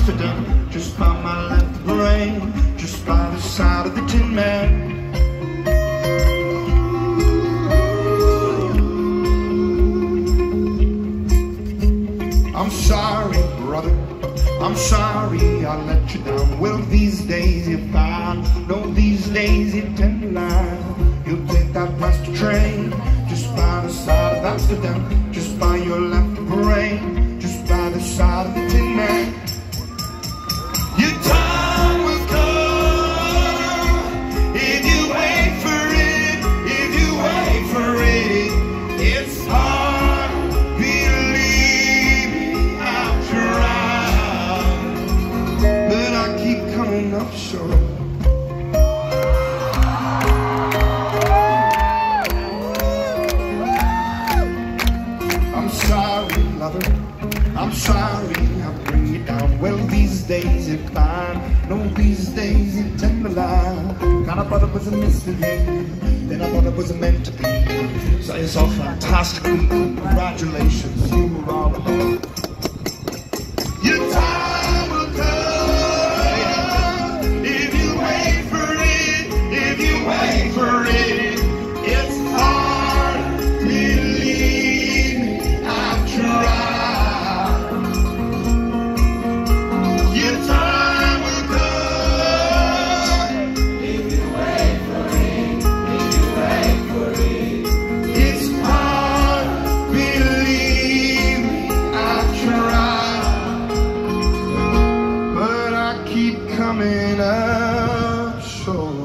Amsterdam, just by my left brain, just by the side of the Tin Man. I'm sorry, brother, I'm sorry I let you down. Well, these days you're fine, no, these days you tend to lie. You'll take that plastic train, just by the side of Amsterdam, just by your left brain, just by the side of the Tin Man. Your time will come if you wait for it, if you wait for it. It's hard, believe me, I've tried, but I keep coming up short. I'm sorry, lover, I'm sorry I bring you down. Well, these days you're fine, no, these days you tend to lie. Kind of thought it was a mystery, then I thought it was meant to be. So it's all fantastically, congratulations, you were all alone. Your time will come if you wait for it, if you wait for it. It's hard, believe me, I've tried. Your time will come if you wait for it, if you wait for it. It's hard, believe me, I've tried, but I keep coming up short.